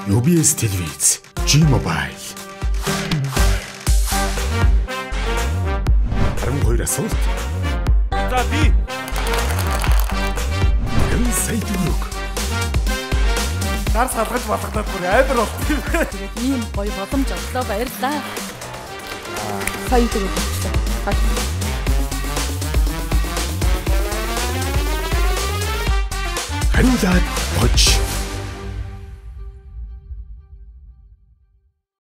UBS телевиз, G Mobile. 12 асуулт. За би. Энэ сая төгрөг. Нар салгаж болгодод бүр амар болт юм. Ийм гоё боломж оллоо, баярлалаа. Сая төгрөг болчихлоо. Хариулаад хож.